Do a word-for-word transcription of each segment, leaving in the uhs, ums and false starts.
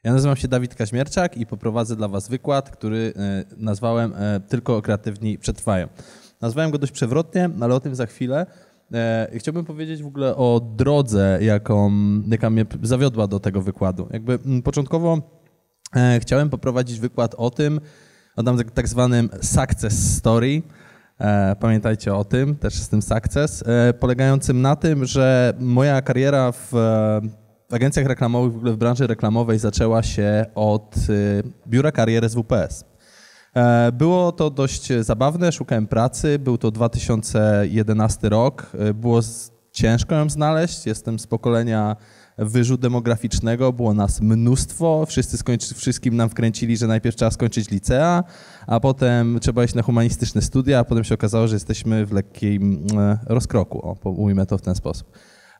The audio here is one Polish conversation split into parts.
Ja nazywam się Dawid Kaźmierczak i poprowadzę dla was wykład, który nazwałem Tylko kreatywni przetrwają. Nazwałem go dość przewrotnie, ale o tym za chwilę. Chciałbym powiedzieć w ogóle o drodze, jaką, jaka mnie zawiodła do tego wykładu. Jakby początkowo chciałem poprowadzić wykład o tym, o tam tak zwanym success story. Pamiętajcie o tym, też z tym success, polegającym na tym, że moja kariera w W agencjach reklamowych, w ogóle w branży reklamowej zaczęła się od biura kariery S W P S. Było to dość zabawne, szukałem pracy, był to dwa tysiące jedenasty rok, było ciężko ją znaleźć, jestem z pokolenia wyżu demograficznego, było nas mnóstwo, wszyscy skończy, wszystkim nam wkręcili, że najpierw trzeba skończyć licea, a potem trzeba iść na humanistyczne studia, a potem się okazało, że jesteśmy w lekkim rozkroku, o, ujmę to w ten sposób.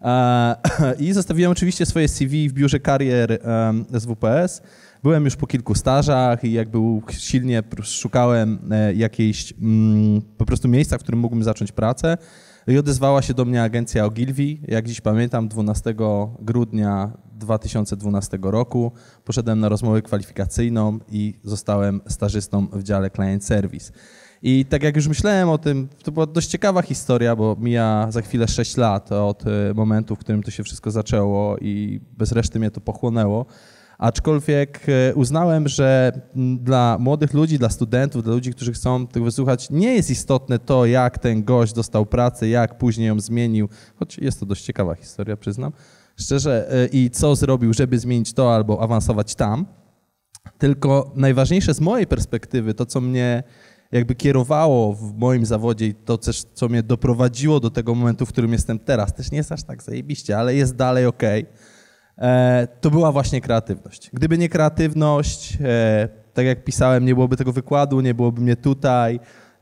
I zostawiłem oczywiście swoje C V w biurze karier S W P S. Byłem już po kilku stażach i jakby silnie szukałem jakiejś po prostu miejsca, w którym mógłbym zacząć pracę. I odezwała się do mnie agencja Ogilvy. Jak dziś pamiętam, dwunastego grudnia dwa tysiące dwunastego roku poszedłem na rozmowę kwalifikacyjną i zostałem stażystą w dziale Client Service. I tak jak już myślałem o tym, to była dość ciekawa historia, bo mija za chwilę sześć lat od momentu, w którym to się wszystko zaczęło i bez reszty mnie to pochłonęło. Aczkolwiek uznałem, że dla młodych ludzi, dla studentów, dla ludzi, którzy chcą tego wysłuchać, nie jest istotne to, jak ten gość dostał pracę, jak później ją zmienił, choć jest to dość ciekawa historia, przyznam, szczerze, i co zrobił, żeby zmienić to albo awansować tam. Tylko najważniejsze z mojej perspektywy, to co mnie jakby kierowało w moim zawodzie i to też, co mnie doprowadziło do tego momentu, w którym jestem teraz, też nie jest aż tak zajebiście, ale jest dalej okej, e, to była właśnie kreatywność. Gdyby nie kreatywność, e, tak jak pisałem, nie byłoby tego wykładu, nie byłoby mnie tutaj,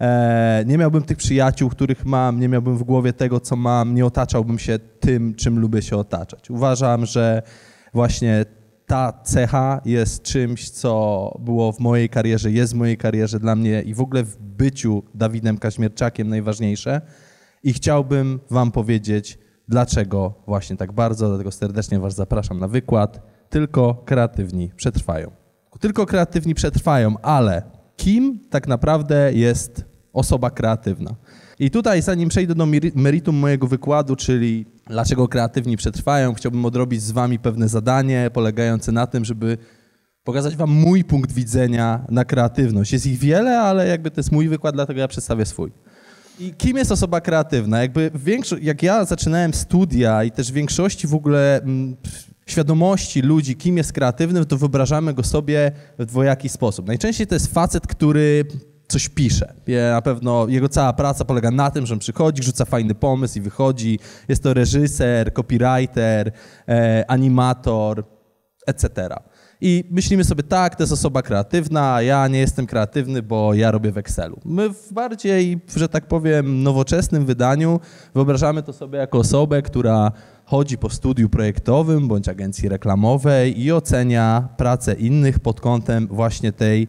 e, nie miałbym tych przyjaciół, których mam, nie miałbym w głowie tego, co mam, nie otaczałbym się tym, czym lubię się otaczać. Uważam, że właśnie ta cecha jest czymś, co było w mojej karierze, jest w mojej karierze dla mnie i w ogóle w byciu Dawidem Kaźmierczakiem najważniejsze. I chciałbym wam powiedzieć, dlaczego właśnie tak bardzo, dlatego serdecznie was zapraszam na wykład. Tylko kreatywni przetrwają. Tylko kreatywni przetrwają, ale kim tak naprawdę jest osoba kreatywna? I tutaj, zanim przejdę do meritum mojego wykładu, czyli dlaczego kreatywni przetrwają, chciałbym odrobić z wami pewne zadanie polegające na tym, żeby pokazać wam mój punkt widzenia na kreatywność. Jest ich wiele, ale jakby to jest mój wykład, dlatego ja przedstawię swój. I kim jest osoba kreatywna? Jakby większo- jak ja zaczynałem studia i też w większości w ogóle m, świadomości ludzi, kim jest kreatywny, to wyobrażamy go sobie w dwojaki sposób. Najczęściej to jest facet, który coś pisze. Na pewno jego cała praca polega na tym, że on przychodzi, rzuca fajny pomysł i wychodzi. Jest to reżyser, copywriter, e, animator, et cetera. I myślimy sobie, tak, to jest osoba kreatywna, a ja nie jestem kreatywny, bo ja robię w Excelu. My w bardziej, że tak powiem, nowoczesnym wydaniu wyobrażamy to sobie jako osobę, która chodzi po studiu projektowym bądź agencji reklamowej i ocenia pracę innych pod kątem właśnie tej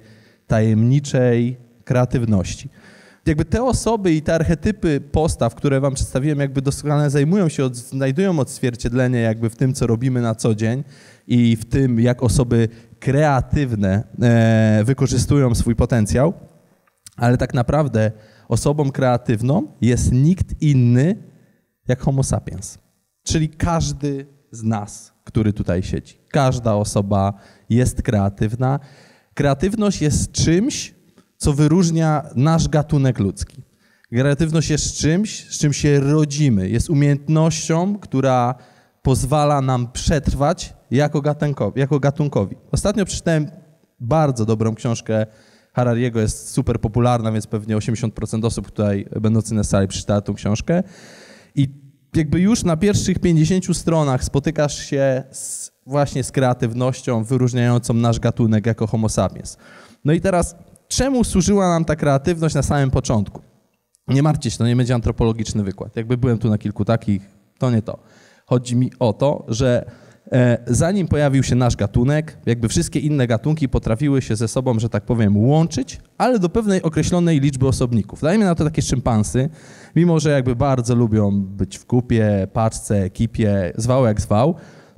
tajemniczej kreatywności. Jakby te osoby i te archetypy postaw, które wam przedstawiłem, jakby doskonale zajmują się, od, znajdują odzwierciedlenie jakby w tym, co robimy na co dzień i w tym, jak osoby kreatywne e, wykorzystują swój potencjał, ale tak naprawdę osobą kreatywną jest nikt inny jak Homo sapiens, czyli każdy z nas, który tutaj siedzi. Każda osoba jest kreatywna. Kreatywność jest czymś, co wyróżnia nasz gatunek ludzki. Kreatywność jest czymś, z czym się rodzimy. Jest umiejętnością, która pozwala nam przetrwać jako gatunkowi. Jako gatunkowi. Ostatnio przeczytałem bardzo dobrą książkę Harariego, jest super popularna, więc pewnie osiemdziesiąt procent osób tutaj będących na sali przeczytała tą książkę. I jakby już na pierwszych pięćdziesięciu stronach spotykasz się z, właśnie z kreatywnością wyróżniającą nasz gatunek jako Homo sapiens. No i teraz czemu służyła nam ta kreatywność na samym początku? Nie martwcie się, to nie będzie antropologiczny wykład. Jakby byłem tu na kilku takich, to nie to. Chodzi mi o to, że e, zanim pojawił się nasz gatunek, jakby wszystkie inne gatunki potrafiły się ze sobą, że tak powiem, łączyć, ale do pewnej określonej liczby osobników. Dajmy na to takie szympansy, mimo że jakby bardzo lubią być w kupie, paczce, ekipie, zwał jak zwał,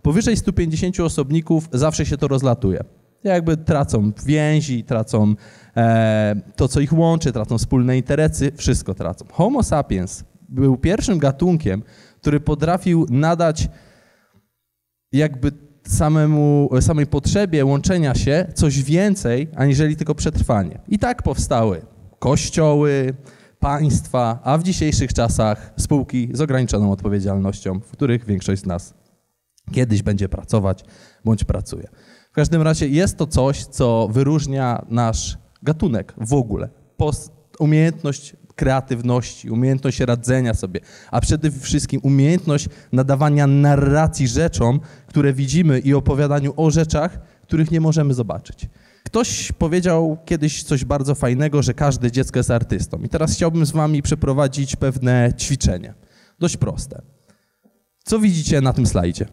Powyżej stu pięćdziesięciu osobników zawsze się to rozlatuje. Jakby tracą więzi, tracą e, to, co ich łączy, tracą wspólne interesy, wszystko tracą. Homo sapiens był pierwszym gatunkiem, który potrafił nadać jakby samemu, samej potrzebie łączenia się coś więcej, aniżeli tylko przetrwanie. I tak powstały kościoły, państwa, a w dzisiejszych czasach spółki z ograniczoną odpowiedzialnością, w których większość z nas kiedyś będzie pracować bądź pracuje. W każdym razie jest to coś, co wyróżnia nasz gatunek w ogóle. Umiejętność kreatywności, umiejętność radzenia sobie, a przede wszystkim umiejętność nadawania narracji rzeczom, które widzimy i opowiadaniu o rzeczach, których nie możemy zobaczyć. Ktoś powiedział kiedyś coś bardzo fajnego, że każde dziecko jest artystą. I teraz chciałbym z wami przeprowadzić pewne ćwiczenie. Dość proste. Co widzicie na tym slajdzie?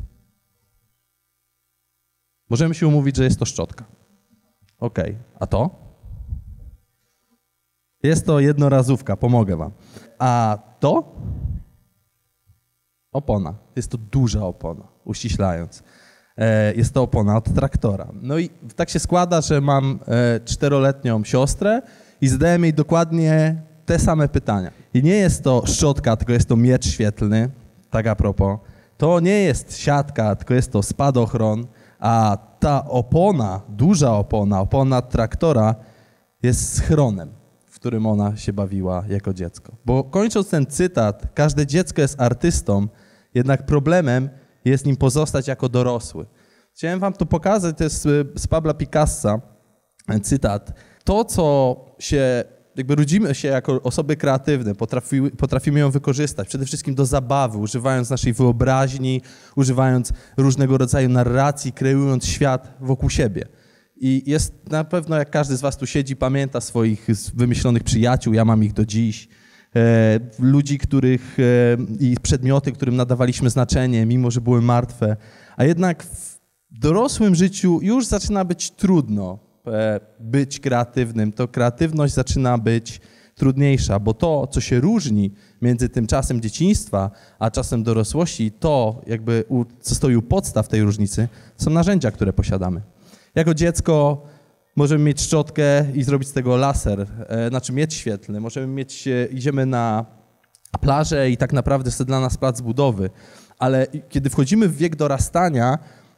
Możemy się umówić, że jest to szczotka. Ok, a to? Jest to jednorazówka, pomogę wam. A to? Opona. Jest to duża opona, uściślając. Jest to opona od traktora. No i tak się składa, że mam czteroletnią siostrę i zadałem jej dokładnie te same pytania. I nie jest to szczotka, tylko jest to miecz świetlny, tak a propos. To nie jest siatka, tylko jest to spadochron, a ta opona, duża opona, opona traktora jest schronem, w którym ona się bawiła jako dziecko. Bo kończąc ten cytat, każde dziecko jest artystą, jednak problemem jest nim pozostać jako dorosły. Chciałem wam to pokazać, to jest z Pabla Picassa cytat. To, co się, jakby rodzimy się jako osoby kreatywne, potrafi, potrafimy ją wykorzystać przede wszystkim do zabawy, używając naszej wyobraźni, używając różnego rodzaju narracji, kreując świat wokół siebie. I jest na pewno, jak każdy z was tu siedzi, pamięta swoich wymyślonych przyjaciół, ja mam ich do dziś, e, ludzi, których e, i przedmioty, którym nadawaliśmy znaczenie, mimo że były martwe. A jednak w dorosłym życiu już zaczyna być trudno e, być kreatywnym. To kreatywność zaczyna być trudniejsza, bo to, co się różni między tym czasem dzieciństwa, a czasem dorosłości, to jakby u, co stoi u podstaw tej różnicy, są narzędzia, które posiadamy. Jako dziecko możemy mieć szczotkę i zrobić z tego laser, e, znaczy miecz świetlny. Możemy mieć, e, idziemy na plażę i tak naprawdę jest to dla nas plac budowy. Ale kiedy wchodzimy w wiek dorastania,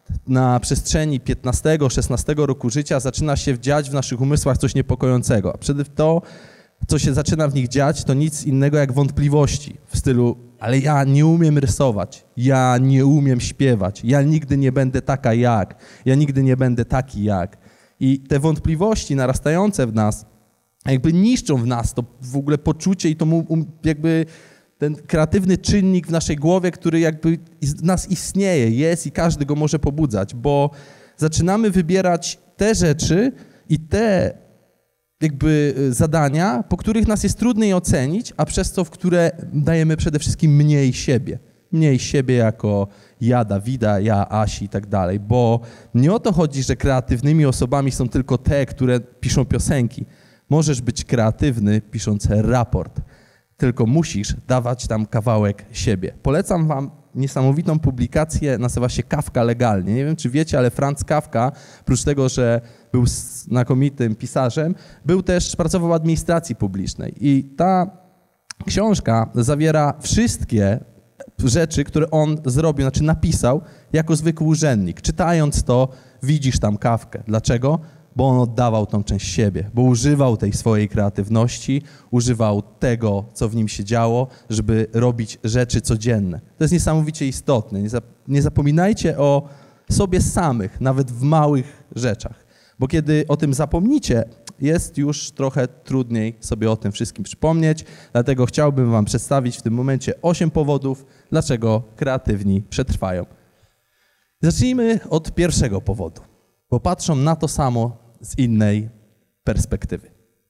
na przestrzeni piętnastego szesnastego roku życia zaczyna się dziać w naszych umysłach coś niepokojącego. A przede to, co się zaczyna w nich dziać, to nic innego jak wątpliwości w stylu, ale ja nie umiem rysować, ja nie umiem śpiewać, ja nigdy nie będę taka jak, ja nigdy nie będę taki jak. I te wątpliwości narastające w nas jakby niszczą w nas to w ogóle poczucie i to jakby ten kreatywny czynnik w naszej głowie, który jakby w nas istnieje, jest i każdy go może pobudzać, bo zaczynamy wybierać te rzeczy i te jakby zadania, po których nas jest trudniej ocenić, a przez to, w które dajemy przede wszystkim mniej siebie. Mniej siebie jako ja, Dawida, ja, Asi i tak dalej, bo nie o to chodzi, że kreatywnymi osobami są tylko te, które piszą piosenki. Możesz być kreatywny pisząc raport, tylko musisz dawać tam kawałek siebie. Polecam wam niesamowitą publikację, nazywa się Kafka legalnie. Nie wiem, czy wiecie, ale Franz Kafka, oprócz tego, że był znakomitym pisarzem, był też, pracował w administracji publicznej. I ta książka zawiera wszystkie rzeczy, które on zrobił, znaczy napisał jako zwykły urzędnik. Czytając to, widzisz tam Kafkę. Dlaczego? Bo on oddawał tą część siebie, bo używał tej swojej kreatywności, używał tego, co w nim się działo, żeby robić rzeczy codzienne. To jest niesamowicie istotne. Nie, zap nie zapominajcie o sobie samych, nawet w małych rzeczach, bo kiedy o tym zapomnicie, jest już trochę trudniej sobie o tym wszystkim przypomnieć, dlatego chciałbym wam przedstawić w tym momencie osiem powodów, dlaczego kreatywni przetrwają. Zacznijmy od pierwszego powodu, bo patrzą na to samo z innej perspektywy.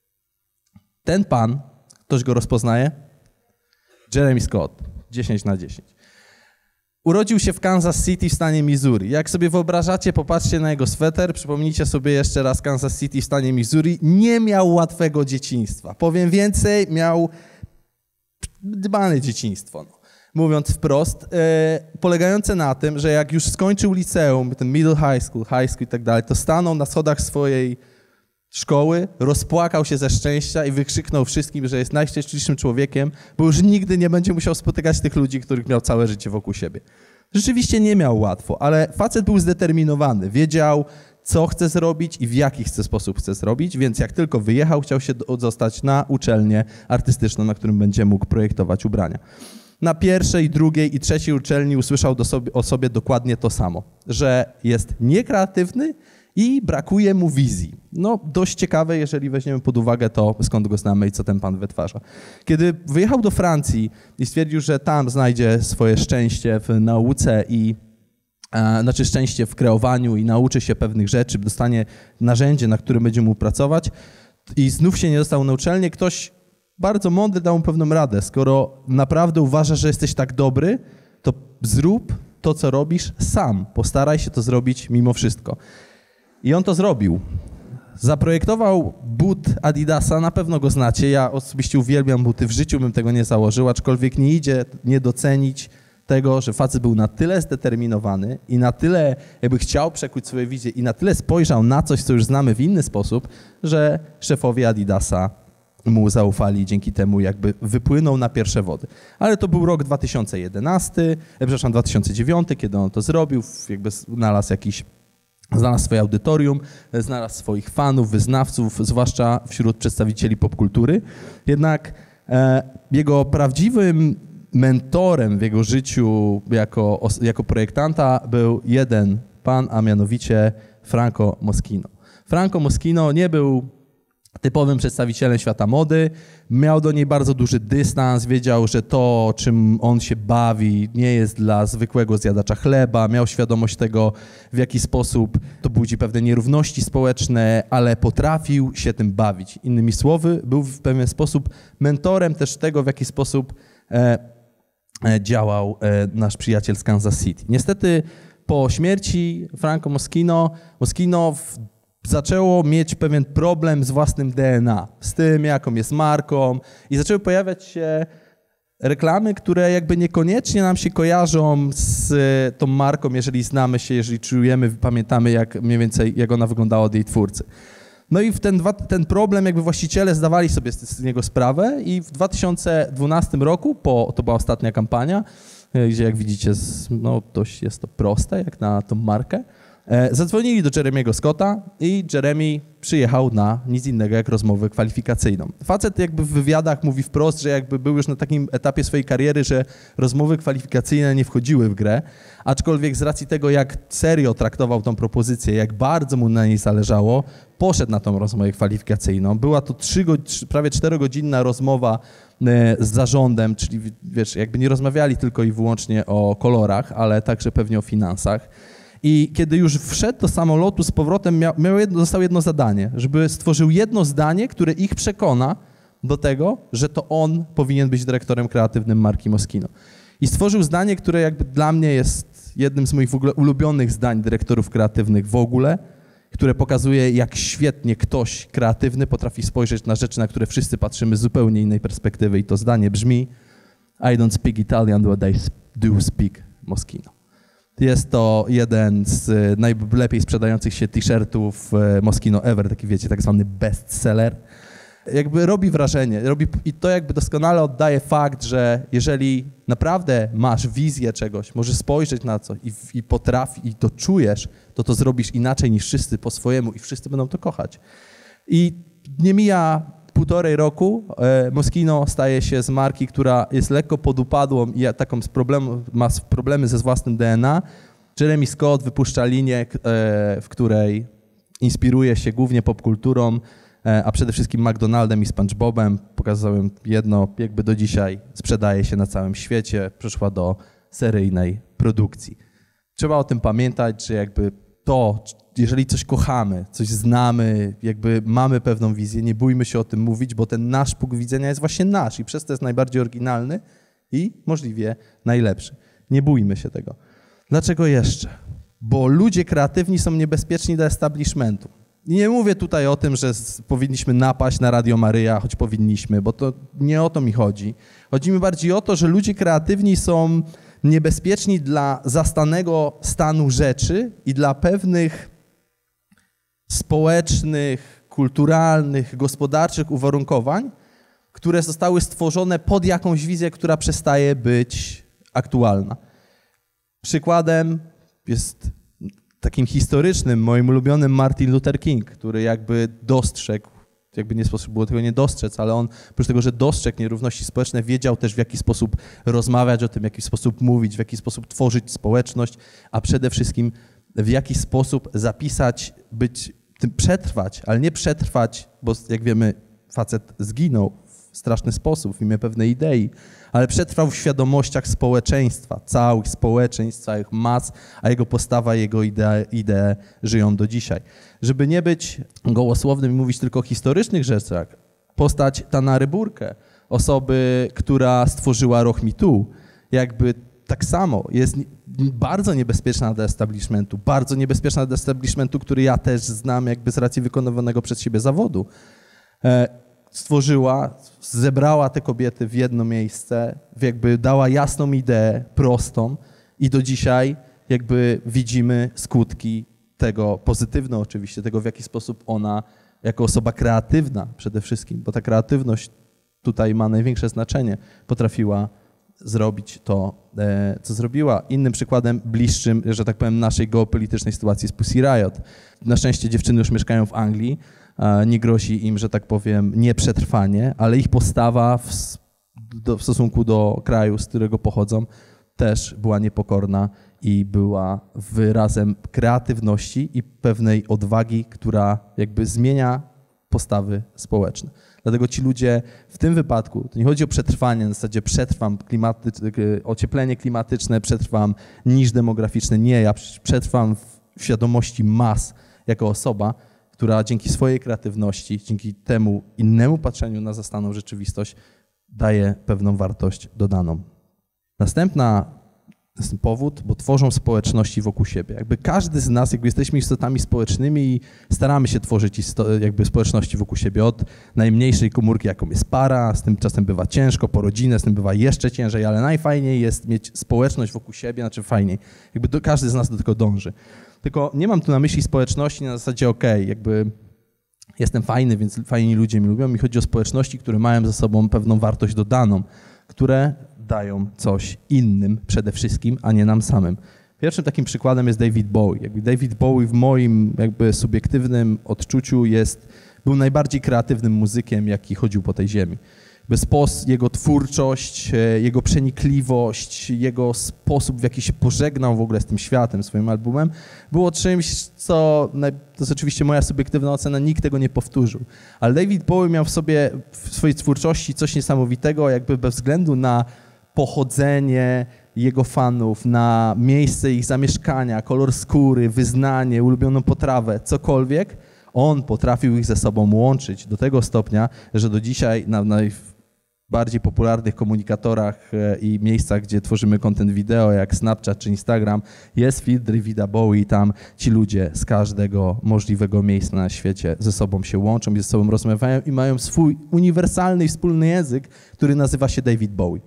Ten pan, ktoś go rozpoznaje? Jeremy Scott, dziesięć na dziesięć. Urodził się w Kansas City w stanie Missouri. Jak sobie wyobrażacie, popatrzcie na jego sweter, przypomnijcie sobie jeszcze raz Kansas City w stanie Missouri. Nie miał łatwego dzieciństwa. Powiem więcej, miał dbane dzieciństwo. No. mówiąc wprost, e, polegające na tym, że jak już skończył liceum, ten middle high school, high school i tak dalej, to stanął na schodach swojej szkoły, rozpłakał się ze szczęścia i wykrzyknął wszystkim, że jest najszczęśliwszym człowiekiem, bo już nigdy nie będzie musiał spotykać tych ludzi, których miał całe życie wokół siebie. Rzeczywiście nie miał łatwo, ale facet był zdeterminowany, wiedział, co chce zrobić i w jaki chce sposób chce zrobić, więc jak tylko wyjechał, chciał się dostać na uczelnię artystyczną, na którym będzie mógł projektować ubrania. Na pierwszej, drugiej i trzeciej uczelni usłyszał do sobie, o sobie dokładnie to samo, że jest niekreatywny i brakuje mu wizji. No dość ciekawe, jeżeli weźmiemy pod uwagę to, skąd go znamy i co ten pan wytwarza. Kiedy wyjechał do Francji i stwierdził, że tam znajdzie swoje szczęście w nauce i e, znaczy szczęście w kreowaniu i nauczy się pewnych rzeczy, dostanie narzędzie, na którym będzie mógł pracować i znów się nie dostał na uczelnię, ktoś bardzo mądry dał mu pewną radę. Skoro naprawdę uważasz, że jesteś tak dobry, to zrób to, co robisz sam. Postaraj się to zrobić mimo wszystko. I on to zrobił. Zaprojektował but Adidasa, na pewno go znacie. Ja osobiście uwielbiam buty, w życiu bym tego nie założył, aczkolwiek nie idzie nie docenić tego, że facet był na tyle zdeterminowany i na tyle jakby chciał przekuć swoje wizje i na tyle spojrzał na coś, co już znamy w inny sposób, że szefowie Adidasa mu zaufali i dzięki temu jakby wypłynął na pierwsze wody. Ale to był rok dwa tysiące jedenasty, przepraszam, dwa tysiące dziewiąty, kiedy on to zrobił, jakby znalazł jakiś Znalazł swoje audytorium, znalazł swoich fanów, wyznawców, zwłaszcza wśród przedstawicieli popkultury. Jednak e, jego prawdziwym mentorem w jego życiu jako, jako projektanta był jeden pan, a mianowicie Franco Moschino. Franco Moschino nie był typowym przedstawicielem świata mody, miał do niej bardzo duży dystans, wiedział, że to, czym on się bawi, nie jest dla zwykłego zjadacza chleba, miał świadomość tego, w jaki sposób to budzi pewne nierówności społeczne, ale potrafił się tym bawić. Innymi słowy, był w pewien sposób mentorem też tego, w jaki sposób e, e, działał e, nasz przyjaciel z Kansas City. Niestety po śmierci Franco Moschino, Moschino w zaczęło mieć pewien problem z własnym D N A, z tym, jaką jest marką i zaczęły pojawiać się reklamy, które jakby niekoniecznie nam się kojarzą z tą marką, jeżeli znamy się, jeżeli czujemy, pamiętamy jak mniej więcej, jak ona wyglądała od jej twórcy. No i w ten, ten problem jakby właściciele zdawali sobie z, z niego sprawę i w dwa tysiące dwunastym roku, po, to była ostatnia kampania, gdzie jak widzicie, no dość jest to proste, jak na tą markę, zadzwonili do Jeremiego Scotta i Jeremy przyjechał na nic innego jak rozmowę kwalifikacyjną. Facet jakby w wywiadach mówi wprost, że jakby był już na takim etapie swojej kariery, że rozmowy kwalifikacyjne nie wchodziły w grę, aczkolwiek z racji tego, jak serio traktował tą propozycję, jak bardzo mu na niej zależało, poszedł na tą rozmowę kwalifikacyjną. Była to trzy, prawie czterogodzinna rozmowa z zarządem, czyli wiesz, jakby nie rozmawiali tylko i wyłącznie o kolorach, ale także pewnie o finansach. I kiedy już wszedł do samolotu z powrotem, miał, miał jedno, dostał jedno zadanie, żeby stworzył jedno zdanie, które ich przekona do tego, że to on powinien być dyrektorem kreatywnym marki Moschino. I stworzył zdanie, które jakby dla mnie jest jednym z moich w ogóle ulubionych zdań dyrektorów kreatywnych w ogóle, które pokazuje, jak świetnie ktoś kreatywny potrafi spojrzeć na rzeczy, na które wszyscy patrzymy z zupełnie innej perspektywy. I to zdanie brzmi: I don't speak Italian, but I do speak Moschino. Jest to jeden z najlepiej sprzedających się t-shirtów Moschino ever, taki wiecie, tak zwany bestseller. Jakby robi wrażenie robi, i to jakby doskonale oddaje fakt, że jeżeli naprawdę masz wizję czegoś, możesz spojrzeć na coś i, i potrafi, i to czujesz, to to zrobisz inaczej niż wszyscy po swojemu i wszyscy będą to kochać. I nie mija półtorej roku, e, Moschino staje się z marki, która jest lekko podupadłą i taką z problemu, ma problemy ze własnym D N A. Jeremy Scott wypuszcza linię, e, w której inspiruje się głównie popkulturą, e, a przede wszystkim McDonaldem i SpongeBobem. Pokazałem jedno, jakby do dzisiaj sprzedaje się na całym świecie, przeszła do seryjnej produkcji. Trzeba o tym pamiętać, że jakby to, jeżeli coś kochamy, coś znamy, jakby mamy pewną wizję, nie bójmy się o tym mówić, bo ten nasz punkt widzenia jest właśnie nasz i przez to jest najbardziej oryginalny i możliwie najlepszy. Nie bójmy się tego. Dlaczego jeszcze? Bo ludzie kreatywni są niebezpieczni dla establishmentu. I nie mówię tutaj o tym, że z, powinniśmy napaść na Radio Maryja, choć powinniśmy, bo to nie o to mi chodzi. Chodzi mi bardziej o to, że ludzie kreatywni są niebezpieczni dla zastanego stanu rzeczy i dla pewnych społecznych, kulturalnych, gospodarczych uwarunkowań, które zostały stworzone pod jakąś wizję, która przestaje być aktualna. Przykładem jest takim historycznym, moim ulubionym Martin Luther King, który jakby dostrzegł, jakby nie sposób było tego nie dostrzec, ale on oprócz tego, że dostrzegł nierówności społeczne, wiedział też w jaki sposób rozmawiać o tym, w jaki sposób mówić, w jaki sposób tworzyć społeczność, a przede wszystkim w jaki sposób zapisać, być, tym przetrwać, ale nie przetrwać, bo jak wiemy facet zginął w straszny sposób w imię pewnej idei, ale przetrwał w świadomościach społeczeństwa, całych społeczeństw, całych mas, a jego postawa, jego idee, idee żyją do dzisiaj. Żeby nie być gołosłownym i mówić tylko o historycznych rzeczach, postać Tanary Burke, osoby, która stworzyła Ruch Me Too, jakby tak samo jest bardzo niebezpieczna dla establishmentu, bardzo niebezpieczna dla establishmentu, który ja też znam jakby z racji wykonywanego przez siebie zawodu. Stworzyła, zebrała te kobiety w jedno miejsce, jakby dała jasną ideę, prostą i do dzisiaj jakby widzimy skutki tego, pozytywne oczywiście, tego w jaki sposób ona jako osoba kreatywna przede wszystkim, bo ta kreatywność tutaj ma największe znaczenie, potrafiła zrobić to, co zrobiła. Innym przykładem bliższym, że tak powiem, naszej geopolitycznej sytuacji jest Pussy Riot. Na szczęście dziewczyny już mieszkają w Anglii, nie grozi im, że tak powiem, nieprzetrwanie, ale ich postawa w, do, w stosunku do kraju, z którego pochodzą, też była niepokorna i była wyrazem kreatywności i pewnej odwagi, która jakby zmienia postawy społeczne. Dlatego ci ludzie w tym wypadku, to nie chodzi o przetrwanie, na zasadzie przetrwam klimaty, ocieplenie klimatyczne, przetrwam niż demograficzny. Nie, ja przetrwam w świadomości mas jako osoba, która dzięki swojej kreatywności, dzięki temu innemu patrzeniu na zastaną rzeczywistość daje pewną wartość dodaną. Następna jest powód, bo tworzą społeczności wokół siebie. Jakby każdy z nas, jakby jesteśmy istotami społecznymi i staramy się tworzyć isto- jakby społeczności wokół siebie. Od najmniejszej komórki, jaką jest para, z tym czasem bywa ciężko, po rodzinę, z tym bywa jeszcze ciężej, ale najfajniej jest mieć społeczność wokół siebie, znaczy fajniej. Jakby do, każdy z nas do tego dąży. Tylko nie mam tu na myśli społeczności na zasadzie okej, okay, jakby jestem fajny, więc fajni ludzie mnie lubią. Mi chodzi o społeczności, które mają ze sobą pewną wartość dodaną, które dają coś innym przede wszystkim, a nie nam samym. Pierwszym takim przykładem jest David Bowie. Jakby David Bowie w moim jakby subiektywnym odczuciu jest, był najbardziej kreatywnym muzykiem, jaki chodził po tej ziemi. Bez jego twórczość, jego przenikliwość, jego sposób, w jaki się pożegnał w ogóle z tym światem, swoim albumem, było czymś, co, to jest oczywiście moja subiektywna ocena, nikt tego nie powtórzył. Ale David Bowie miał w sobie, w swojej twórczości coś niesamowitego, jakby bez względu na pochodzenie jego fanów, na miejsce ich zamieszkania, kolor skóry, wyznanie, ulubioną potrawę, cokolwiek, on potrafił ich ze sobą łączyć do tego stopnia, że do dzisiaj na najbardziej popularnych komunikatorach i miejscach, gdzie tworzymy content wideo, jak Snapchat czy Instagram, jest feed Davida Bowie i tam ci ludzie z każdego możliwego miejsca na świecie ze sobą się łączą i ze sobą rozmawiają i mają swój uniwersalny i wspólny język, który nazywa się David Bowie.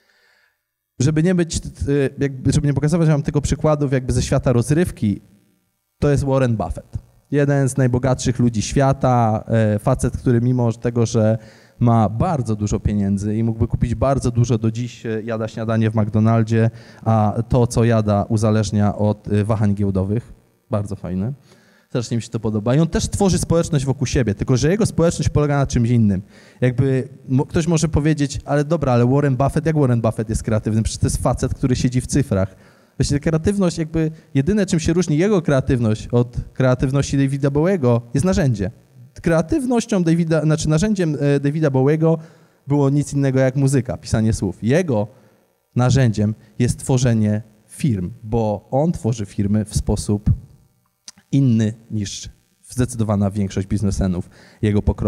Żeby nie być, jakby, żeby nie pokazywać wam tego przykładów jakby ze świata rozrywki, to jest Warren Buffett. Jeden z najbogatszych ludzi świata, facet, który mimo tego, że ma bardzo dużo pieniędzy i mógłby kupić bardzo dużo, do dziś jada śniadanie w McDonaldzie, a to, co jada, uzależnia od wahań giełdowych. Bardzo fajne. Strasznie mi się to podoba. I on też tworzy społeczność wokół siebie, tylko że jego społeczność polega na czymś innym. Jakby ktoś może powiedzieć, ale dobra, ale Warren Buffett, jak Warren Buffett jest kreatywny? Przecież to jest facet, który siedzi w cyfrach. Właśnie kreatywność, jakby jedyne, czym się różni jego kreatywność od kreatywności Davida Bowiego, jest narzędzie. Kreatywnością Davida, znaczy narzędziem Davida Bowiego było nic innego jak muzyka, pisanie słów. Jego narzędziem jest tworzenie firm, bo on tworzy firmy w sposób inny niż zdecydowana większość biznesmenów jego pokroju.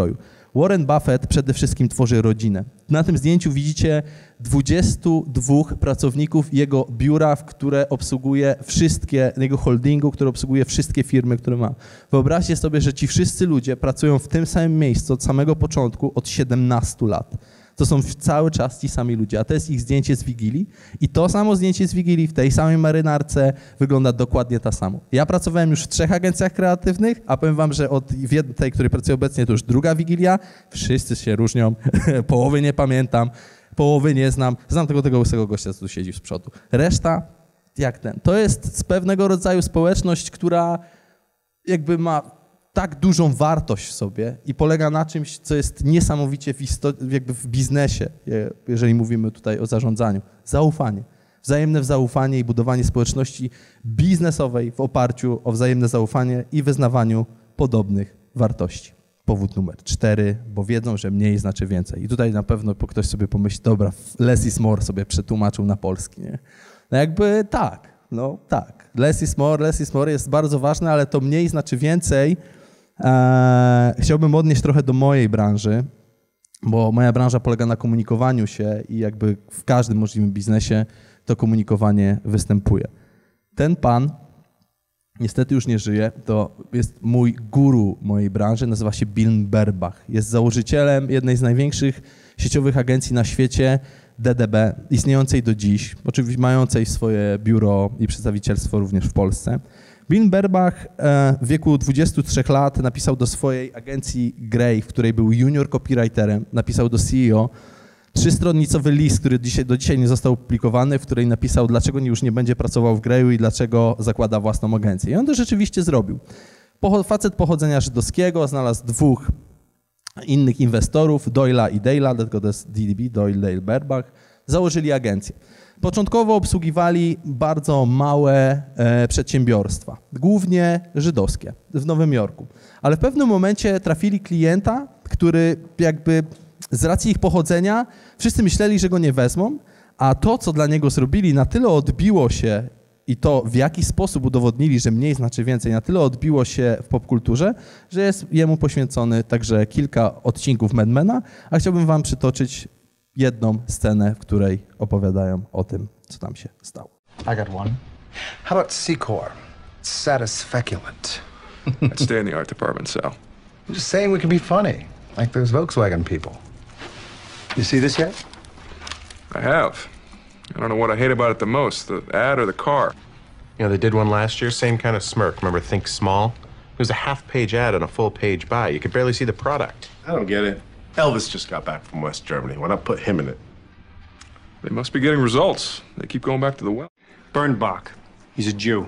Warren Buffett przede wszystkim tworzy rodzinę. Na tym zdjęciu widzicie dwudziestu dwóch pracowników jego biura, w które obsługuje wszystkie, jego holdingu, który obsługuje wszystkie firmy, które ma. Wyobraźcie sobie, że ci wszyscy ludzie pracują w tym samym miejscu od samego początku, od siedemnastu lat. To są cały czas ci sami ludzie, a to jest ich zdjęcie z Wigilii i to samo zdjęcie z Wigilii w tej samej marynarce wygląda dokładnie tak samo. Ja pracowałem już w trzech agencjach kreatywnych, a powiem wam, że od tej, której pracuję obecnie, to już druga Wigilia. Wszyscy się różnią, połowy nie pamiętam, połowy nie znam. Znam tego tego łysego gościa, co tu siedzi z przodu. Reszta jak ten. To jest z pewnego rodzaju społeczność, która jakby ma tak dużą wartość w sobie i polega na czymś, co jest niesamowicie w, isto- jakby w biznesie, jeżeli mówimy tutaj o zarządzaniu. Zaufanie. Wzajemne zaufanie i budowanie społeczności biznesowej w oparciu o wzajemne zaufanie i wyznawaniu podobnych wartości. Powód numer cztery, bo wiedzą, że mniej znaczy więcej. I tutaj na pewno ktoś sobie pomyśli, dobra, less is more sobie przetłumaczył na polski, nie? No jakby tak, no tak. Less is more, less is more jest bardzo ważne, ale to mniej znaczy więcej. Eee, chciałbym odnieść trochę do mojej branży, bo moja branża polega na komunikowaniu się i jakby w każdym możliwym biznesie to komunikowanie występuje. Ten pan niestety już nie żyje, to jest mój guru mojej branży, nazywa się Bill Berbach. Jest założycielem jednej z największych sieciowych agencji na świecie, D D B, istniejącej do dziś, oczywiście mającej swoje biuro i przedstawicielstwo również w Polsce. Bill Berbach w wieku dwudziestu trzech lat napisał do swojej agencji Grey, w której był junior copywriterem, napisał do C E O trzystronnicowy list, który dzisiaj, do dzisiaj nie został opublikowany, w której napisał, dlaczego już nie będzie pracował w Greyu i dlaczego zakłada własną agencję. I on to rzeczywiście zrobił. Facet pochodzenia żydowskiego, znalazł dwóch innych inwestorów, Doyle'a i Dale'a, dlatego to jest D D B, Doyle, Dale, Berbach, założyli agencję. Początkowo obsługiwali bardzo małe e, przedsiębiorstwa, głównie żydowskie w Nowym Jorku, ale w pewnym momencie trafili klienta, który jakby z racji ich pochodzenia wszyscy myśleli, że go nie wezmą, a to, co dla niego zrobili, na tyle odbiło się i to, w jaki sposób udowodnili, że mniej znaczy więcej, na tyle odbiło się w popkulturze, że jest jemu poświęcony także kilka odcinków Mad Mena, a chciałbym wam przytoczyć jedną scenę, w której opowiadają o tym, co tam się stało. I got one. How about Secor? Satisfeculent. I'd stay in the art department, Sal. I'm just saying we can be funny, like those Volkswagen people. You see this yet? I have. I don't know what I hate about it the most, the ad or the car. You know, they did one last year, same kind of smirk. Remember Think Small? It was a half-page ad and a full-page buy. You could barely see the product. I don't get it. Elvis just got back from West Germany. Why not put him in it? They must be getting results. They keep going back to the well. Bernbach. He's a Jew.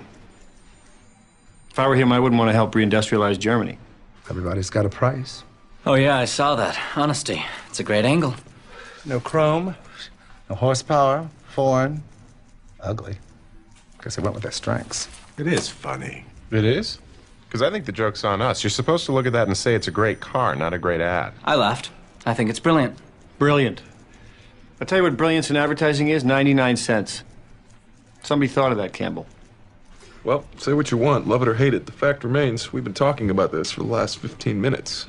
If I were him, I wouldn't want to help reindustrialize Germany. Everybody's got a price. Oh, yeah, I saw that. Honesty. It's a great angle. No chrome, no horsepower, foreign, ugly. Guess they went with their strengths. It is funny. It is? Because I think the joke's on us. You're supposed to look at that and say it's a great car, not a great ad. I laughed. I think it's brilliant. Brilliant. I'll tell you what brilliance in advertising is, ninety-nine cents. Somebody thought of that, Campbell. Well, say what you want, love it or hate it. The fact remains, we've been talking about this for the last fifteen minutes.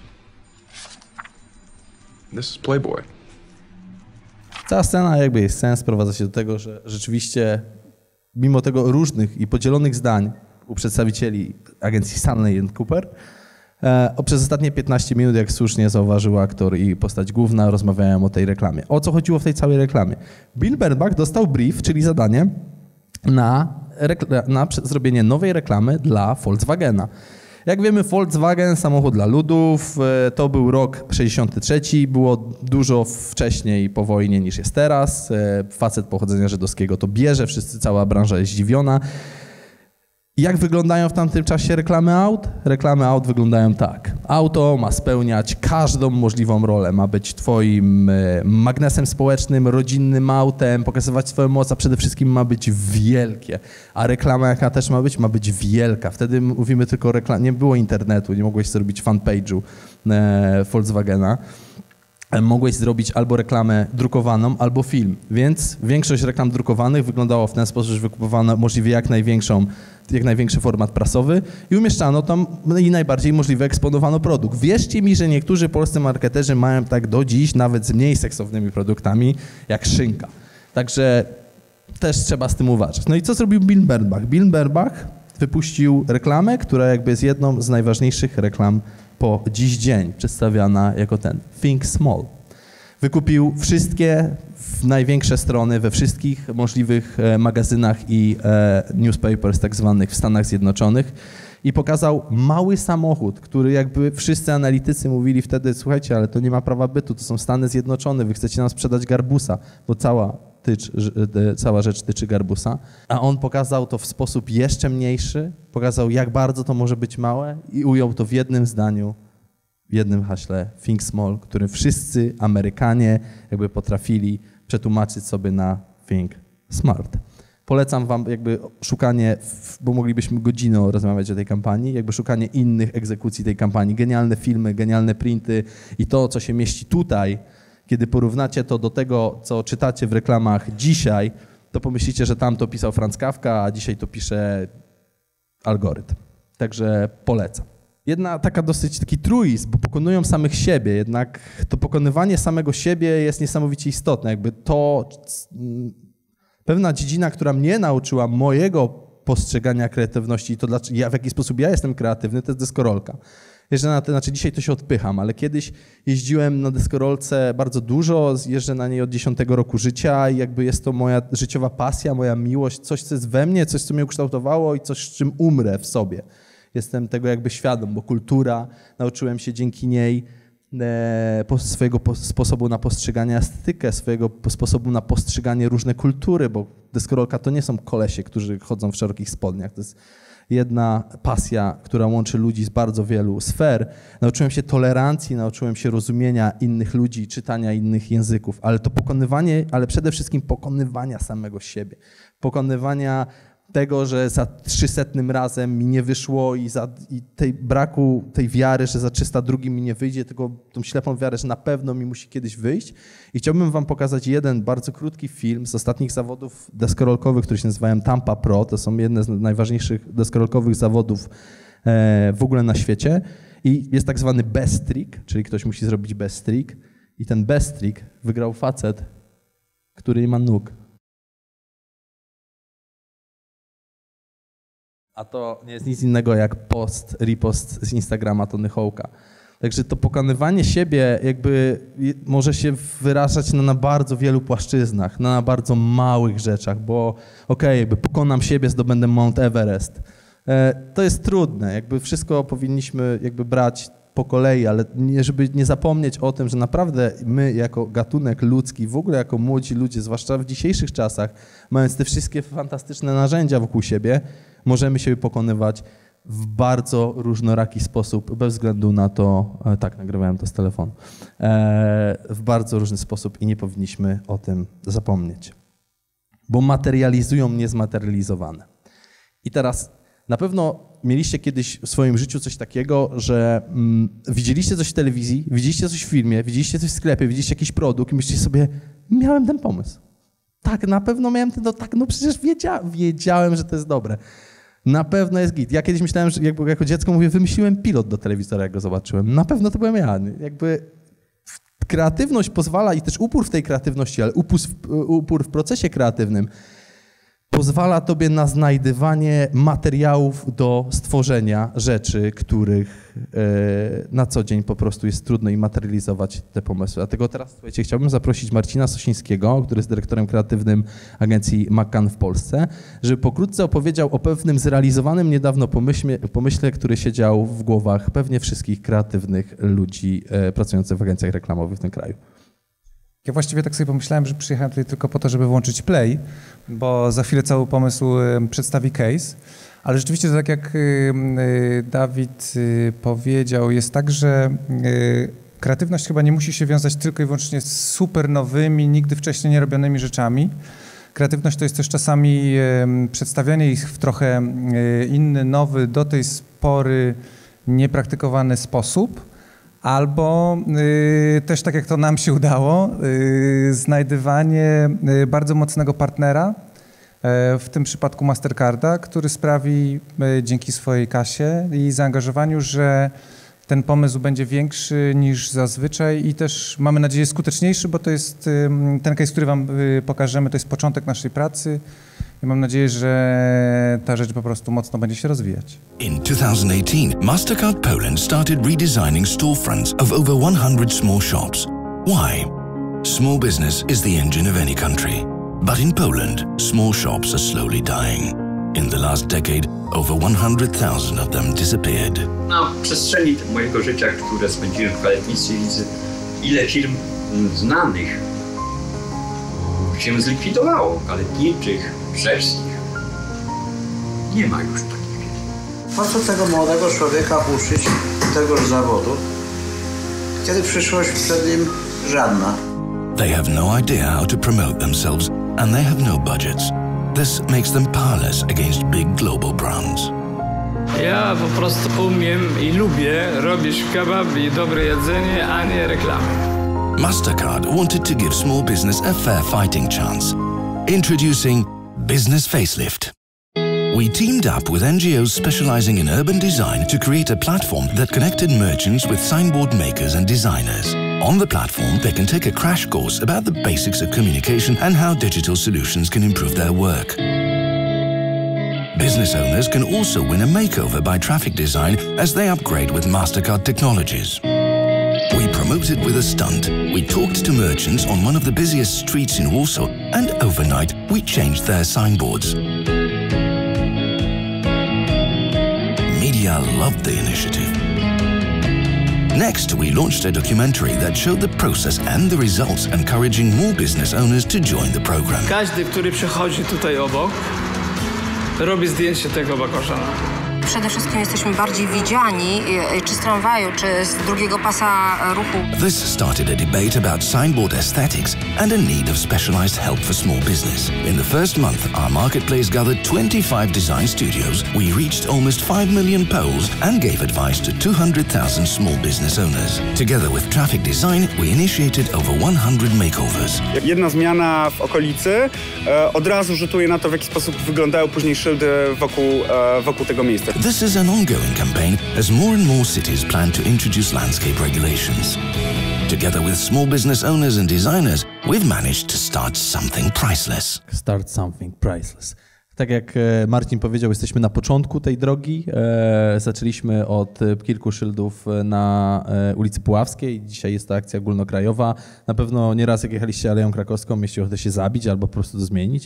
This is Playboy. Cała scena, jakby jest sens, sprowadza się do tego, że rzeczywiście mimo tego różnych i podzielonych zdań u przedstawicieli agencji Stanley and Cooper, e, przez ostatnie piętnaście minut, jak słusznie zauważył aktor i postać główna, rozmawiają o tej reklamie. O co chodziło w tej całej reklamie? Bill Berbach dostał brief, czyli zadanie na, rekla- na zrobienie nowej reklamy dla Volkswagena. Jak wiemy, Volkswagen, samochód dla ludów, to był rok sześćdziesiąty trzeci, było dużo wcześniej po wojnie niż jest teraz. Facet pochodzenia żydowskiego to bierze, wszyscy, cała branża jest zdziwiona. Jak wyglądają w tamtym czasie reklamy aut? Reklamy aut wyglądają tak. Auto ma spełniać każdą możliwą rolę. Ma być twoim magnesem społecznym, rodzinnym autem, pokazywać swoją moc, a przede wszystkim ma być wielkie. A reklama jaka też ma być? Ma być wielka. Wtedy mówimy tylko o reklamie. Nie było internetu, nie mogłeś zrobić fanpage'u Volkswagena. Mogłeś zrobić albo reklamę drukowaną, albo film. Więc większość reklam drukowanych wyglądało w ten sposób, że wykupowano możliwie jak największą jak największy format prasowy i umieszczano tam i najbardziej możliwie eksponowano produkt. Wierzcie mi, że niektórzy polscy marketerzy mają tak do dziś, nawet z mniej seksownymi produktami, jak szynka. Także też trzeba z tym uważać. No i co zrobił Bill Bernbach? Bill Bernbach wypuścił reklamę, która jakby jest jedną z najważniejszych reklam po dziś dzień, przedstawiana jako ten Think Small. Wykupił wszystkie największe strony we wszystkich możliwych magazynach i newspapers tak zwanych w Stanach Zjednoczonych i pokazał mały samochód, który jakby wszyscy analitycy mówili wtedy, słuchajcie, ale to nie ma prawa bytu, to są Stany Zjednoczone, wy chcecie nam sprzedać garbusa, bo cała, tycz, cała rzecz tyczy garbusa, a on pokazał to w sposób jeszcze mniejszy, pokazał jak bardzo to może być małe i ujął to w jednym zdaniu, w jednym haśle Think Small, który wszyscy Amerykanie jakby potrafili przetłumaczyć sobie na Think Smart. Polecam wam jakby szukanie, bo moglibyśmy godzinę rozmawiać o tej kampanii, jakby szukanie innych egzekucji tej kampanii. Genialne filmy, genialne printy i to, co się mieści tutaj, kiedy porównacie to do tego, co czytacie w reklamach dzisiaj, to pomyślicie, że tam to pisał Franz Kafka, a dzisiaj to pisze algorytm. Także polecam. Jedna taka dosyć taki truizm, bo pokonują samych siebie, jednak to pokonywanie samego siebie jest niesamowicie istotne. Jakby to pewna dziedzina, która mnie nauczyła mojego postrzegania kreatywności i to dlaczego, ja, w jaki sposób ja jestem kreatywny, to jest deskorolka. Jeżdżę na te, znaczy dzisiaj to się odpycham, ale kiedyś jeździłem na deskorolce bardzo dużo, jeżdżę na niej od dziesiątego roku życia i jakby jest to moja życiowa pasja, moja miłość, coś, co jest we mnie, coś, co mnie ukształtowało i coś, z czym umrę w sobie. Jestem tego jakby świadom, bo kultura, nauczyłem się dzięki niej e, po, swojego po, sposobu na postrzeganie estetykę, swojego po, sposobu na postrzeganie różne kultury, bo deskorolka to nie są kolesie, którzy chodzą w szerokich spodniach. To jest jedna pasja, która łączy ludzi z bardzo wielu sfer. Nauczyłem się tolerancji, nauczyłem się rozumienia innych ludzi, czytania innych języków, ale to pokonywanie, ale przede wszystkim pokonywania samego siebie. Pokonywania tego, że za trzysetnym razem mi nie wyszło i, za, i tej braku tej wiary, że za trzysta drugim mi nie wyjdzie, tylko tą ślepą wiarę, że na pewno mi musi kiedyś wyjść. I chciałbym wam pokazać jeden bardzo krótki film z ostatnich zawodów deskorolkowych, które się nazywają Tampa Pro. To są jedne z najważniejszych deskorolkowych zawodów e, w ogóle na świecie. I jest tak zwany best trick, czyli ktoś musi zrobić best trick. I ten best trick wygrał facet, który nie ma nóg. A to nie jest nic innego jak post, repost z Instagrama Tony Hawk'a. Także to pokonywanie siebie jakby może się wyrażać na, na bardzo wielu płaszczyznach, na, na bardzo małych rzeczach, bo okej, okay, jakby pokonam siebie, zdobędę Mount Everest. E, to jest trudne, jakby wszystko powinniśmy jakby brać po kolei, ale nie, żeby nie zapomnieć o tym, że naprawdę my jako gatunek ludzki, w ogóle jako młodzi ludzie, zwłaszcza w dzisiejszych czasach, mając te wszystkie fantastyczne narzędzia wokół siebie, możemy się pokonywać w bardzo różnoraki sposób, bez względu na to, tak, nagrywałem to z telefonu, w bardzo różny sposób i nie powinniśmy o tym zapomnieć, bo materializują niezmaterializowane. I teraz na pewno mieliście kiedyś w swoim życiu coś takiego, że mm, widzieliście coś w telewizji, widzieliście coś w filmie, widzieliście coś w sklepie, widzieliście jakiś produkt i myślicie sobie, miałem ten pomysł. Tak, na pewno miałem ten, no tak, no przecież wiedzia, wiedziałem, że to jest dobre. Na pewno jest git. Ja kiedyś myślałem, że jakby jako dziecko mówię, wymyśliłem pilot do telewizora, jak go zobaczyłem. Na pewno to byłem ja. Jakby kreatywność pozwala i też upór w tej kreatywności, ale upór w, upór w procesie kreatywnym pozwala tobie na znajdywanie materiałów do stworzenia rzeczy, których e, na co dzień po prostu jest trudno im materializować te pomysły. Dlatego teraz, słuchajcie, chciałbym zaprosić Marcina Sosińskiego, który jest dyrektorem kreatywnym agencji McCann w Polsce, żeby pokrótce opowiedział o pewnym zrealizowanym niedawno pomyśle, pomyśle który siedział w głowach pewnie wszystkich kreatywnych ludzi e, pracujących w agencjach reklamowych w tym kraju. Ja właściwie tak sobie pomyślałem, że przyjechałem tutaj tylko po to, żeby włączyć play, bo za chwilę cały pomysł przedstawi Case. Ale rzeczywiście to tak jak Dawid powiedział, jest tak, że kreatywność chyba nie musi się wiązać tylko i wyłącznie z super nowymi, nigdy wcześniej nie robionymi rzeczami. Kreatywność to jest też czasami przedstawianie ich w trochę inny, nowy, do tej pory niepraktykowany sposób. Albo y, też tak jak to nam się udało, y, znajdywanie y, bardzo mocnego partnera w tym przypadku Mastercarda, który sprawi dzięki swojej kasie i zaangażowaniu, że ten pomysł będzie większy niż zazwyczaj i też mamy nadzieję skuteczniejszy, bo to jest ten case, który wam pokażemy, to jest początek naszej pracy i mam nadzieję, że ta rzecz po prostu mocno będzie się rozwijać. In two thousand eighteen, Mastercard Poland started redesigning storefronts of over one hundred small shops. Why? Small business is the engine of any country. But in Poland, small shops are slowly dying. In the last decade, over one hundred thousand of them disappeared. Na przestrzeni mojego życia, które spędziłem w kaletnictwie, widzę, ile firm znanych się zlikwidowało, kaletniczych, rzecznych. Nie ma już takich firm. Po co tego młodego człowieka uczyć tegoż zawodu, kiedy przyszłość przed nim żadna? They have no idea how to promote themselves and they have no budgets. This makes them powerless against big global brands. Ja po prostu umiem i lubię robić kebab i dobre jedzenie, a nie reklamy. Mastercard wanted to give small business a fair fighting chance. Introducing Business Facelift. We teamed up with N G Os specializing in urban design to create a platform that connected merchants with signboard makers and designers. On the platform, they can take a crash course about the basics of communication and how digital solutions can improve their work. Business owners can also win a makeover by Traffic Design as they upgrade with Mastercard technologies. We promoted with a stunt. We talked to merchants on one of the busiest streets in Warsaw, and overnight, we changed their signboards. Media loved the initiative. Next, we launched a documentary that showed the process and the results, encouraging more business owners to join the program. Każdy, który przechodzi tutaj obok, robi zdjęcie tego bakoszana. Przede wszystkim jesteśmy bardziej widziani, czy z tramwaju, czy z drugiego pasa ruchu. This started a debate about signboard aesthetics and a need of specialized help for small business. In the first month, our marketplace gathered twenty-five design studios. We reached almost five million Poles and gave advice to two hundred thousand small business owners. Together with Traffic Design, we initiated over one hundred makeovers. Jedna zmiana w okolicy e, od razu rzutuje na to, w jaki sposób wyglądają później szyldy wokół, e, wokół tego miejsca. This is an ongoing campaign as more and more cities plan to introduce landscape regulations. Together with small business owners and designers, we've managed to start something priceless. Start something priceless. Tak jak Marcin powiedział, jesteśmy na początku tej drogi. E, zaczęliśmy od kilku szyldów na ulicy Puławskiej. Dzisiaj jest to akcja ogólnokrajowa. Na pewno nieraz jak jechaliście Aleją Krakowską, mieliście ochotę się zabić albo po prostu to zmienić.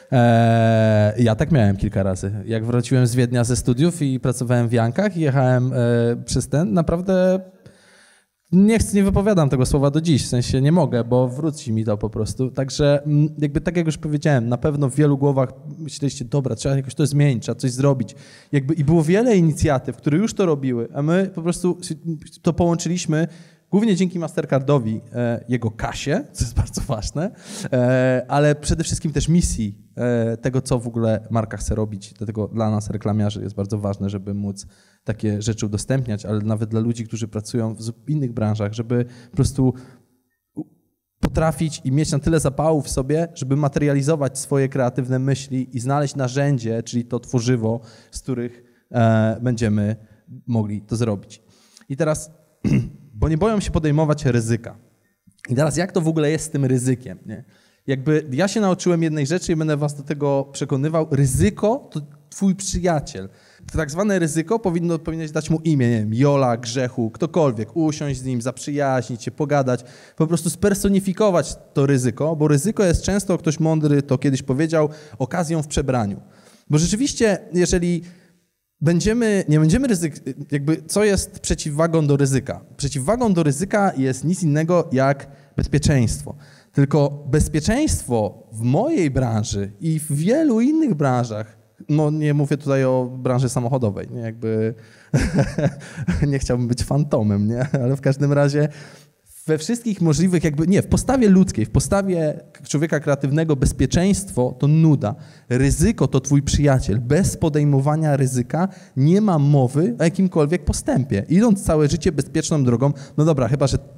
E, ja tak miałem kilka razy. Jak wróciłem z Wiednia ze studiów i pracowałem w Jankach i jechałem e, przez ten, naprawdę nie chcę, nie wypowiadam tego słowa do dziś, w sensie nie mogę, bo wróci mi to po prostu. Także jakby tak jak już powiedziałem, na pewno w wielu głowach myśleliście, dobra, trzeba jakoś to zmienić, trzeba coś zrobić. Jakby i było wiele inicjatyw, które już to robiły, a my po prostu to połączyliśmy głównie dzięki Mastercardowi, e, jego kasie, co jest bardzo ważne, e, ale przede wszystkim też misji e, tego, co w ogóle marka chce robić. Dlatego dla nas, reklamiarzy, jest bardzo ważne, żeby móc takie rzeczy udostępniać, ale nawet dla ludzi, którzy pracują w innych branżach, żeby po prostu potrafić i mieć na tyle zapału w sobie, żeby materializować swoje kreatywne myśli i znaleźć narzędzie, czyli to tworzywo, z których e, będziemy mogli to zrobić. I teraz, bo nie boją się podejmować ryzyka. I teraz jak to w ogóle jest z tym ryzykiem? Nie? Jakby ja się nauczyłem jednej rzeczy i będę was do tego przekonywał. Ryzyko to twój przyjaciel. To tak zwane ryzyko powinno, powinieneś dać mu imię, nie wiem, Jola, Grzechu, ktokolwiek, usiąść z nim, zaprzyjaźnić się, pogadać, po prostu spersonifikować to ryzyko, bo ryzyko jest często, ktoś mądry to kiedyś powiedział, okazją w przebraniu. Bo rzeczywiście, jeżeli będziemy, nie będziemy ryzyk, jakby co jest przeciwwagą do ryzyka? Przeciwwagą do ryzyka jest nic innego jak bezpieczeństwo. Tylko bezpieczeństwo w mojej branży i w wielu innych branżach, no nie mówię tutaj o branży samochodowej, nie, jakby nie chciałbym być fantomem, nie, ale w każdym razie we wszystkich możliwych, jakby nie, w postawie ludzkiej, w postawie człowieka kreatywnego bezpieczeństwo to nuda, ryzyko to twój przyjaciel. Bez podejmowania ryzyka nie ma mowy o jakimkolwiek postępie. Idąc całe życie bezpieczną drogą, no dobra, chyba że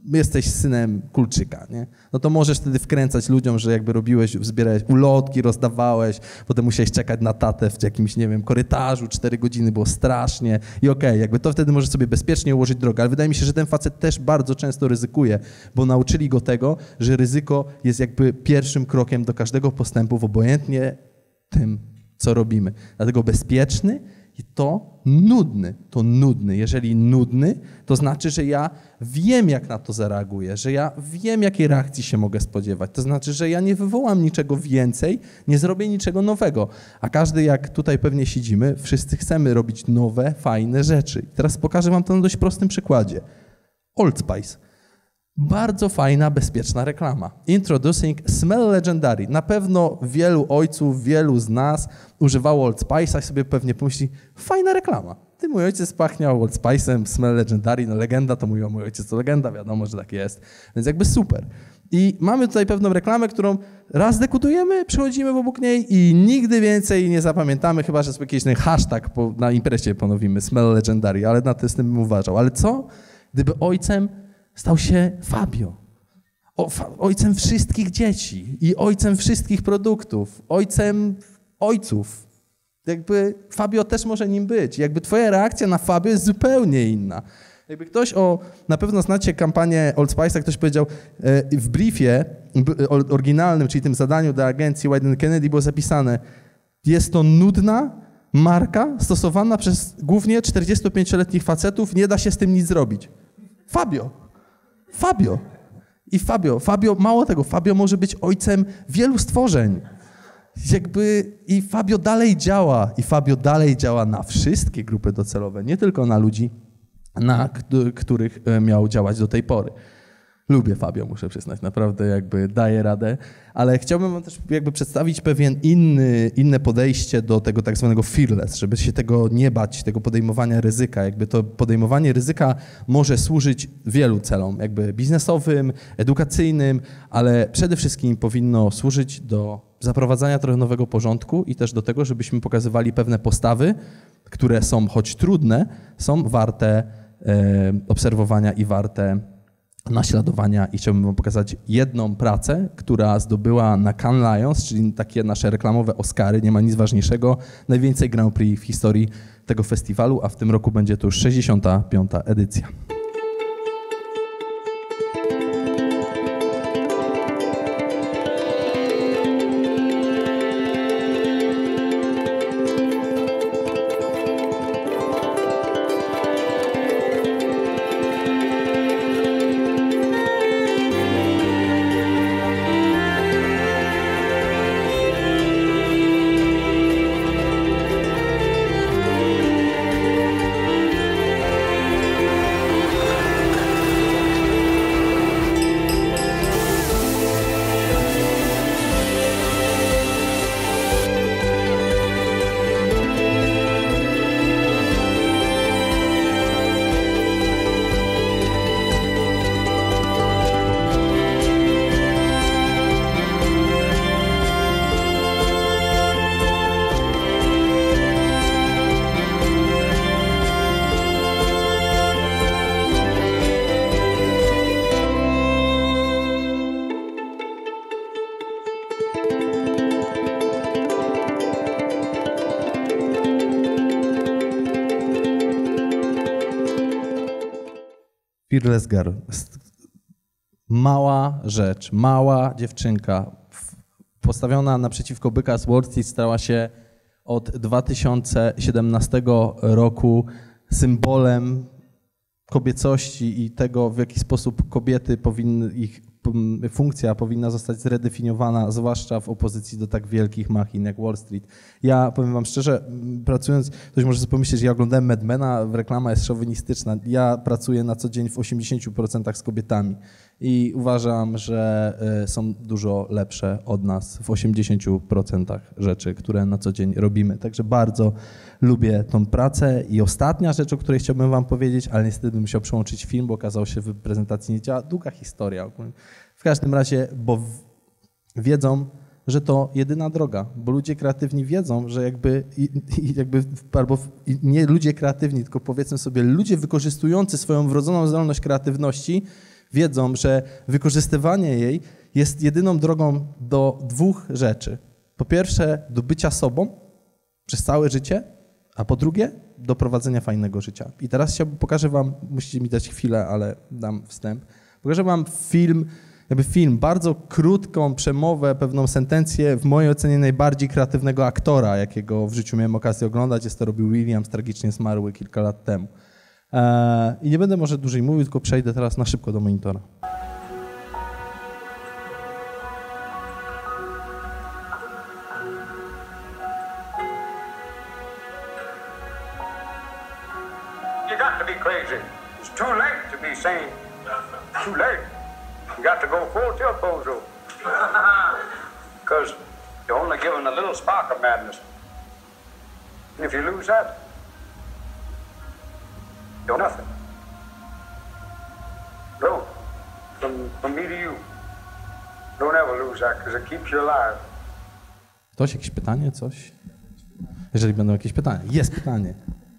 jesteś synem Kulczyka, nie? No to możesz wtedy wkręcać ludziom, że jakby robiłeś, zbierałeś ulotki, rozdawałeś, potem musiałeś czekać na tatę w jakimś, nie wiem, korytarzu, cztery godziny, było strasznie i okej, okay, jakby to wtedy możesz sobie bezpiecznie ułożyć drogę, ale wydaje mi się, że ten facet też bardzo często ryzykuje, bo nauczyli go tego, że ryzyko jest jakby pierwszym krokiem do każdego postępu w obojętnie tym, co robimy. Dlatego bezpieczny i to nudny, to nudny. Jeżeli nudny, to znaczy, że ja wiem, jak na to zareaguję, że ja wiem, jakiej reakcji się mogę spodziewać. To znaczy, że ja nie wywołam niczego więcej, nie zrobię niczego nowego. A każdy, jak tutaj pewnie siedzimy, wszyscy chcemy robić nowe, fajne rzeczy. I teraz pokażę wam to na dość prostym przykładzie. Old Spice. Bardzo fajna, bezpieczna reklama. Introducing Smell Legendary. Na pewno wielu ojców, wielu z nas używało Old Spice'a i sobie pewnie pomyśli, fajna reklama. Ty, mój ojciec pachniał Old Spice'em, Smell Legendary, no legenda, to mówił, mój ojciec to legenda, wiadomo, że tak jest. Więc jakby super. I mamy tutaj pewną reklamę, którą raz dekutujemy, przechodzimy obok niej i nigdy więcej nie zapamiętamy, chyba że sobie jakiś ten hashtag po, na imprezie ponowimy, Smell Legendary, ale na to z tym bym uważał. Ale co, gdyby ojcem stał się Fabio, o, fa, ojcem wszystkich dzieci i ojcem wszystkich produktów, ojcem ojców. Jakby Fabio też może nim być. Jakby twoja reakcja na Fabio jest zupełnie inna. Jakby ktoś o, na pewno znacie kampanię Old Spice'a, ktoś powiedział w briefie oryginalnym, czyli tym zadaniu do agencji Wieden Kennedy było zapisane, jest to nudna marka stosowana przez głównie czterdziestopięcioletnich facetów, nie da się z tym nic zrobić. Fabio. Fabio. I Fabio. Fabio, mało tego, Fabio może być ojcem wielu stworzeń. Jakby i Fabio dalej działa. I Fabio dalej działa na wszystkie grupy docelowe, nie tylko na ludzi, na których miał działać do tej pory. Lubię Fabio, muszę przyznać, naprawdę jakby daje radę, ale chciałbym wam też jakby przedstawić pewien inny, inne podejście do tego tak zwanego fearless, żeby się tego nie bać, tego podejmowania ryzyka. Jakby to podejmowanie ryzyka może służyć wielu celom, jakby biznesowym, edukacyjnym, ale przede wszystkim powinno służyć do zaprowadzania trochę nowego porządku i też do tego, żebyśmy pokazywali pewne postawy, które są choć trudne, są warte e, obserwowania i warte naśladowania i chciałbym wam pokazać jedną pracę, która zdobyła na Cannes Lions, czyli takie nasze reklamowe Oscary, nie ma nic ważniejszego, najwięcej Grand Prix w historii tego festiwalu, a w tym roku będzie to już sześćdziesiąta piąta edycja. Fearless Girl. Mała rzecz, mała dziewczynka postawiona naprzeciwko byka z Wall Street stała się od dwa tysiące siedemnastego roku symbolem kobiecości i tego, w jaki sposób kobiety powinny, ich funkcja powinna zostać zredefiniowana, zwłaszcza w opozycji do tak wielkich machin jak Wall Street. Ja powiem wam szczerze, pracując, ktoś może sobie pomyśleć, że ja oglądałem Mad Mena, reklama jest szowinistyczna. Ja pracuję na co dzień w osiemdziesięciu procentach z kobietami i uważam, że są dużo lepsze od nas w osiemdziesięciu procentach rzeczy, które na co dzień robimy. Także bardzo lubię tą pracę i ostatnia rzecz, o której chciałbym wam powiedzieć, ale niestety bym musiał przełączyć film, bo okazało się, że w prezentacji nie działa. Długa historia. W każdym razie, bo wiedzą, że to jedyna droga, bo ludzie kreatywni wiedzą, że jakby, jakby albo nie ludzie kreatywni, tylko powiedzmy sobie ludzie wykorzystujący swoją wrodzoną zdolność kreatywności wiedzą, że wykorzystywanie jej jest jedyną drogą do dwóch rzeczy. Po pierwsze, do bycia sobą przez całe życie, a po drugie, do prowadzenia fajnego życia. I teraz chciałbym, pokażę wam, musicie mi dać chwilę, ale dam wstęp. Pokażę wam film, jakby film, bardzo krótką przemowę, pewną sentencję, w mojej ocenie najbardziej kreatywnego aktora, jakiego w życiu miałem okazję oglądać. Jest to Robbie Williams, tragicznie zmarły kilka lat temu. Eee, I nie będę może dłużej mówił, tylko przejdę teraz na szybko do monitora. You got to be crazy. It's too late to be sane. Too late. You got to go full tilt, bozo. Because you're only given a little spark of madness. And if you lose that, you're nothing. Don't. From, from me to you. Don't ever lose that, because it keeps you alive. Ktoś, jakieś pytanie, coś? Jeżeli będą jakieś pytania. Jest pytanie.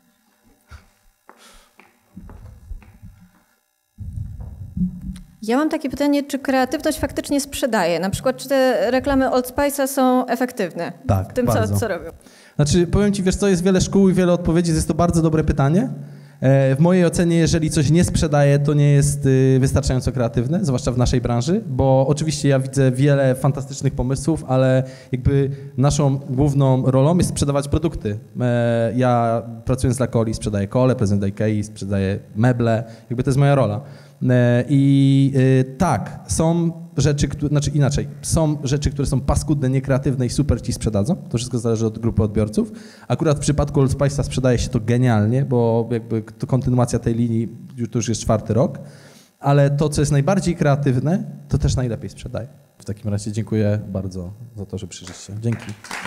Ja mam takie pytanie, czy kreatywność faktycznie sprzedaje? Na przykład, czy te reklamy Old Spice'a są efektywne tak, w tym, co, co robią? Znaczy, powiem ci, wiesz co, jest wiele szkół i wiele odpowiedzi, jest to bardzo dobre pytanie. W mojej ocenie, jeżeli coś nie sprzedaje, to nie jest wystarczająco kreatywne, zwłaszcza w naszej branży, bo oczywiście ja widzę wiele fantastycznych pomysłów, ale jakby naszą główną rolą jest sprzedawać produkty. Ja pracując dla Coli sprzedaję kole, prezentuję Ikei, sprzedaję meble, jakby to jest moja rola. I tak, są rzeczy, które, znaczy inaczej, są rzeczy, które są paskudne, niekreatywne i super ci sprzedadzą. To wszystko zależy od grupy odbiorców. Akurat w przypadku Old Spice'a sprzedaje się to genialnie, bo jakby to kontynuacja tej linii to już jest czwarty rok. Ale to, co jest najbardziej kreatywne, to też najlepiej sprzedaje. W takim razie dziękuję bardzo za to, że przyszliście. Dzięki.